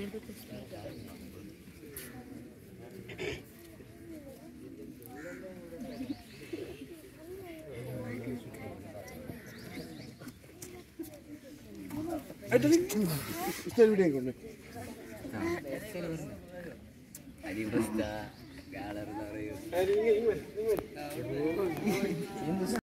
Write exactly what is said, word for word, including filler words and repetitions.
Ada ni, stay video kau ni. Adi basta, galar na rin. Ada ni, ini, ini.